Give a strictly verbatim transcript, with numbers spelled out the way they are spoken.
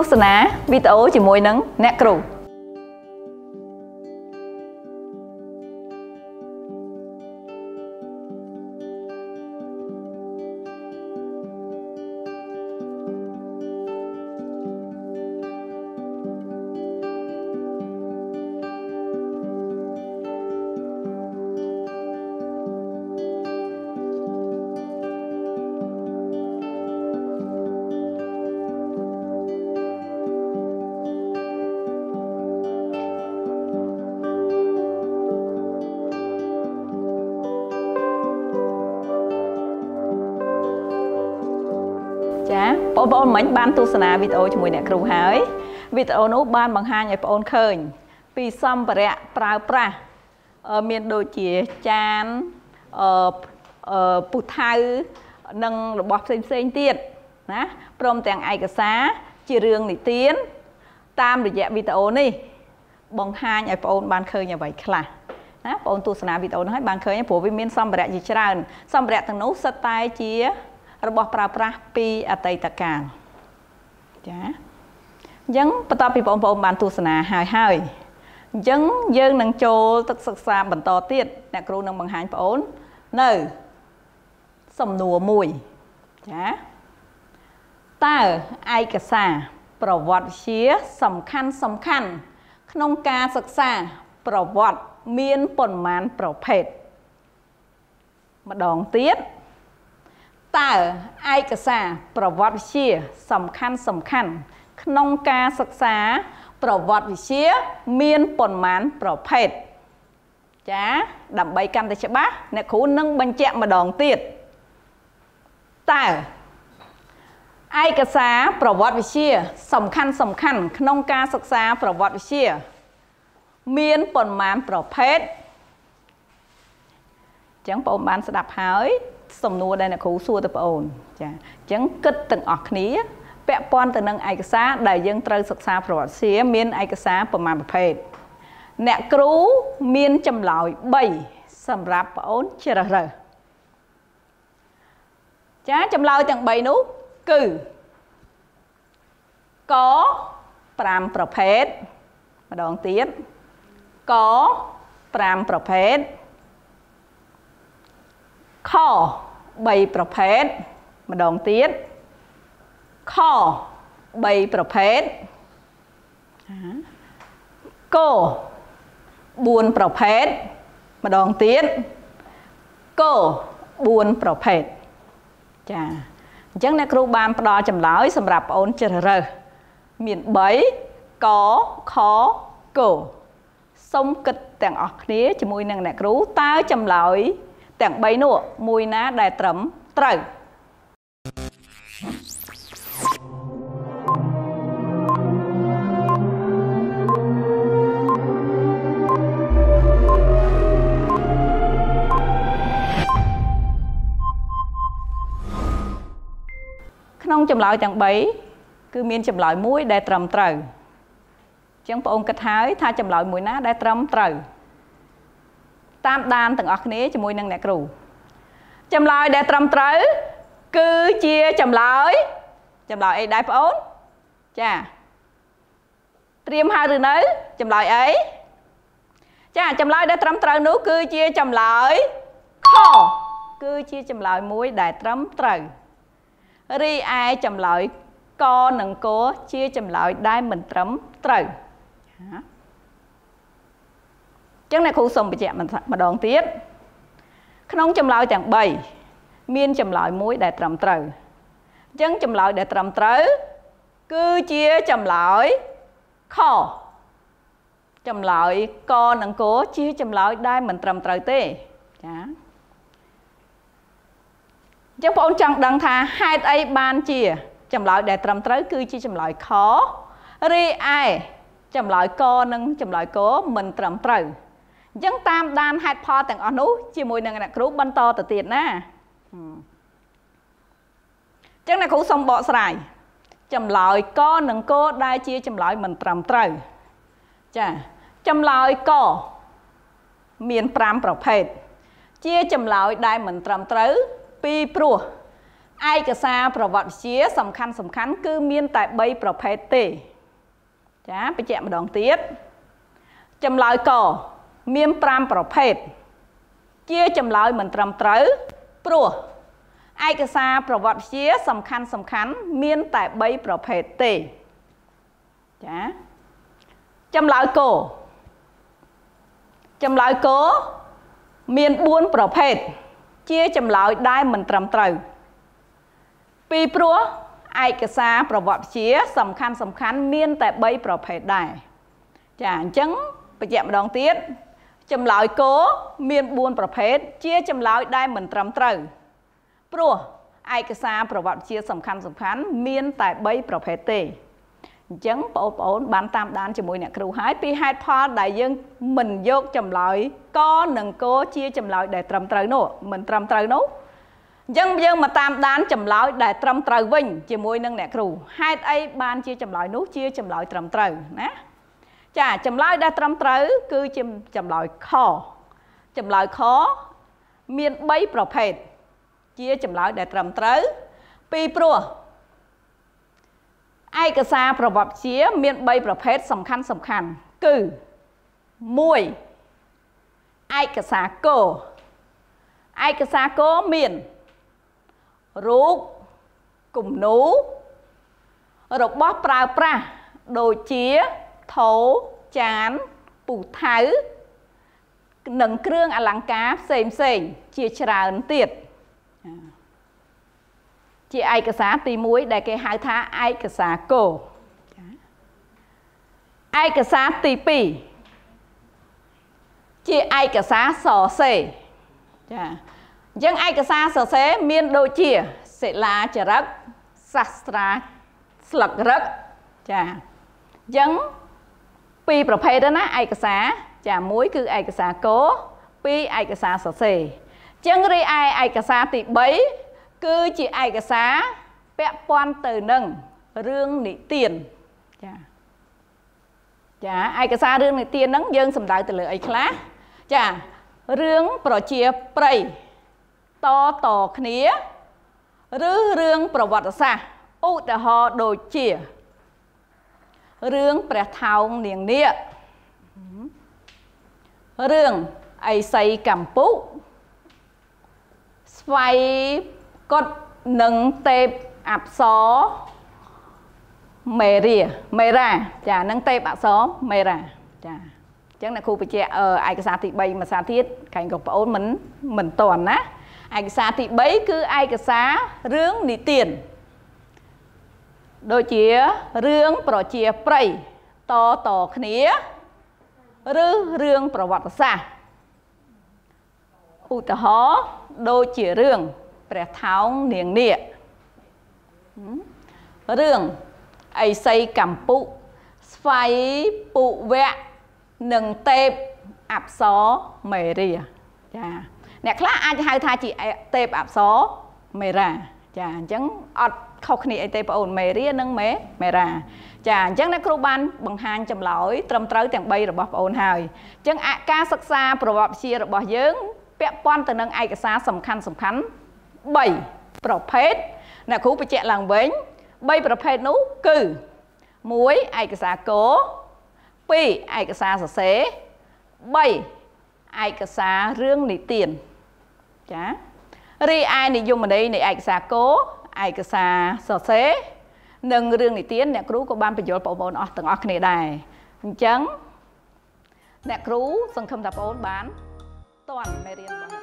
សនាវីដេអូជាមួយនឹងអ្នកគ្រូចាបងប្អូនមិញបានទស្សនាវីដេអូជាមួយអ្នកគ្រូហើយវីដេអូនោះបានបង្ហាញឲ្យបងប្អូនឃើញពីសម្ភារៈប្រើប្រាស់មានដូចជាចានអឺពុថៅនិងរបស់ផ្សេងផ្សេងទៀតណាព្រមទាំងឯកសារជារឿងនិទានតាមរយៈវីដេអូនេះបង្ហាញឲ្យបងប្អូនបានឃើញអ្វីខ្លះណាបងប្អូនទស្សនាវីដេអូនោះហើយបានឃើញព្រោះវាមានសម្ភារៈជាច្រើនសម្ភារៈទាំងនោះសុទ្ធតែជារបស់ប្រើប្រាស់ពីអតីតកាលចាអញ្ចឹងបន្ទាប់ពីបងប្អូនបានទស្សនាហើយហើយអញ្ចឹងយើងនឹងចូលទឹកសិក្សាបន្តទៀតអ្នកគ្រូនឹងបង្ហាញបងប្អូននៅសំណួរមួយចាតើឯកសារប្រវត្តិវិទ្យាសំខាន់សំខាន់ក្នុងការសិក្សាប្រវត្តិមានប៉ុន្មានប្រភេទម្ដងទៀតតើឯកសារប្រវត្តិវិទ្យាសំខាន់សំខាន់ក្នុងការសិក្សាប្រវត្តិវិទ្យាមានប៉ុន្មានប្រភេទចាដើម្បីកាន់តែច្បាស់អ្នកគ្រូនឹងបញ្ជាក់ម្ដងទៀតតើឯកសារប្រវត្តិវិទ្យាសំខាន់សំខាន់ក្នុងការសិក្សាប្រវត្តិវិទ្យាមានប៉ុន្មានប្រភេទអញ្ចឹងបងប្អូនបានស្ដាប់ហើយសំណួរដែលអ្នកគ្រូសួរទៅបងប្អូនចាអញ្ចឹងគិតទាំងអស់គ្នាពាក់ព័ន្ធទៅនឹងឯកសារដែលយើងត្រូវសិក្សាប្រវត្តិសាស្ត្រមានឯកសារប្រមាណប្រភេទអ្នកគ្រូមានចម្លើយបីសម្រាប់បងប្អូនជ្រើសរើសចាចម្លើយទាំងបីនោះគឺកប្រាំប្រភេទម្ដងទៀតកប្រាំប្រភេទខបីប្រភេទម្ដងទៀតខបីប្រភេទកបួនប្រភេទម្ដងទៀតកបួនប្រភេទចាអញ្ចឹងអ្នកគ្រូបានផ្ដល់ចម្លើយសម្រាប់បងអូនជ្រើសរើសមានបីកខកសូមគិតទាំងអស់គ្នាជាមួយនឹងអ្នកគ្រូតើចម្លើយទាំងបីនោះមួយណាដែលត្រឹមត្រូវក្នុងចម្លើយទាំងបីគឺមានចម្លើយមួយដែលត្រឹមត្រូវអញ្ចឹងបងប្អូនគិតហើយថាចម្លើយមួយណាដែលត្រឹមត្រូវតាមដានទាំងអស់គ្នាជាមួយនឹងអ្នកគ្រូចម្លើយដែលត្រឹមត្រូវគឺជាចម្លើយចម្លើយអីដែរបងប្អូនចាត្រៀមហើយឬនៅចម្លើយអីចាចម្លើយដែលត្រឹមត្រូវនោះគឺជាចម្លើយខគឺជាចម្លើយមួយដែលត្រឹមត្រូវរីឯចម្លើយកនិងកជាចម្លើយដែលមិនត្រឹមត្រូវចឹងអ្នកគ្រូសូមបញ្ជាក់ម្ដងទៀតក្នុងចម្លើយទាំងបីមានចម្លើយមួយដែលត្រឹមត្រូវអញ្ចឹងចម្លើយដែលត្រឹមត្រូវគឺជាចម្លើយខចម្លើយកនិងកជាចម្លើយដែលមិនត្រឹមត្រូវទេចាអញ្ចឹងបងប្អូនចង់ដឹងថាហេតុអីបានជាចម្លើយដែលត្រឹមត្រូវគឺជាចម្លើយខរីឯចម្លើយកនិងចម្លើយកមិនត្រឹមត្រូវអញ្ចឹងតាមដានហេតុផលទាំងអស់នោះជាមួយនឹងអ្នកគ្រូបន្តទៅទៀតណាអញ្ចឹងអ្នកគ្រូសូមបកស្រាយចម្លើយកនិងកដែលជាចម្លើយមិនត្រឹមត្រូវចាចម្លើយកមានប្រាំប្រភេទជាចម្លើយដែលមិនត្រឹមត្រូវពីព្រោះ ai cả xaប្រវត្តិជាសំខាន់សំខាន់គឺមានតែបីប្រភេទទេចាបញ្ជាក់ម្ដងទៀតចម្លើយកមានប្រាំប្រភេទជាចម្លើយមិនត្រឹមត្រូវព្រោះឯកសារប្រវត្តិជាសំខាន់សំខាន់មានតែបីប្រភេទទេចាចម្លើយកចម្លើយកមានបួនប្រភេទជាចម្លើយដែលមិនត្រឹមត្រូវពីព្រោះឯកសារប្រវត្តិជាសំខាន់សំខាន់មានតែបីប្រភេទដែរចាអញ្ចឹងបញ្ជាក់ម្ដងទៀតចម្លើយកមានបួនប្រភេទជាចម្លើយដែលមិនត្រឹមត្រូវព្រោះឯកសារប្រវត្តិជាសំខាន់សំខាន់មានតែបីប្រភេទទេអញ្ចឹងបងប្អូនបានតាមដានជាមួយអ្នកគ្រូហើយពីហេតុផលដែលយើងមិនយកចម្លើយកនិងកជាចម្លើយដែលត្រឹមត្រូវនោះមិនត្រឹមត្រូវនោះអញ្ចឹងយើងមកតាមដានចម្លើយដែលត្រឹមត្រូវវិញជាមួយនឹងអ្នកគ្រូហេតុអីបានជាចម្លើយនោះជាចម្លើយត្រឹមត្រូវណាចាចម្លើយដែលត្រឹមត្រូវគឺជាចម្លើយខចម្លើយខមានបីប្រភេទជាចម្លើយដែលត្រឹមត្រូវពីព្រោះឯកសារប្រវត្តិជាមានបីប្រភេទសំខាន់សំខាន់គឺមួយឯកសារគោឯកសារគោមានរូបគំនូររបស់ប្រើប្រាស់ដូចជាថូចានពូថៅនិងគ្រឿងអលង្ការផ្សេងផ្សេងជាច្រើនទៀតជាឯកសារទីមួយដែលគេហៅថាឯកសារគោឯកសារទីពីរជាឯកសារសរសេរចាអញ្ចឹងឯកសារសរសេរមានដូចជាសិលាចារឹកសាស្ត្រាស្លឹករឹកចាអញ្ចឹងពីរប្រភេទណាឯកសារចាមួយគឺឯកសារគោពីរឯកសារសរសេរអញ្ចឹងរីឯឯកសារទីបីគឺជាឯកសារពាក់ព័ន្ធទៅនឹងរឿងនិទានចាចាឯកសាររឿងនិទានហ្នឹងយើងសំដៅទៅលើអីខ្លះចារឿងប្រជាប្រិយតតគ្នាឬរឿងប្រវត្តិសាស្ត្រឧទាហរណ៍ដូចជារឿងព្រះថោងនាងនាគរឿងឥសីកម្ពុស្វ័យកុដនិងទេពអប្សរមេរាមេរាចានឹងទេពអប្សរមេរាចាអញ្ចឹងអ្នកគ្រូបញ្ជាក់ឯកសារទីបីមួយសារទៀតខាងបងប្អូនមិនមិនតន់ណាឯកសារទីបីគឺឯកសាររឿងនិទានដូចជារឿងប្រជាប្រិយតតគ្នាឬរឿងប្រវត្តិសាស្ត្រឧទាហរណ៍ដូចជារឿងព្រះថោងនាងនាគរឿងឥសីកម្ពុស្វ័យពុវៈនិងទេពអប្សរមេរាចាអ្នកខ្លះអាចហៅថាជាទេពអប្សរមេរាចាអញ្ចឹងអត់ខុសគ្នាអីទេបងអូនមេរានិងមេមេរាចាអញ្ចឹងអ្នកគ្រូបានបង្ហាញចម្លើយត្រឹមត្រូវទាំងបីរបស់បងអូនហើយអញ្ចឹងការសិក្សាប្រវត្តិវិទ្យារបស់យើងពាក់ព័ន្ធទៅនឹងឯកសារសំខាន់សំខាន់បីប្រភេទអ្នកគ្រូបញ្ជាក់ឡើងវិញបីប្រភេទនោះគឺមួយឯកសារគោពីរឯកសារសរសេរបីឯកសាររឿងនិទានចារីឯនិយមន័យនៃឯកសារគោឯកសារសរសេរនិងរឿងនិទានអ្នកគ្រូក៏បានបញ្យល់បងប្អូនអស់ទាំងអស់គ្នាដែរអញ្ចឹងអ្នកគ្រូសង្ឃឹមថាបងប្អូនបានតន់មេរៀនរបស់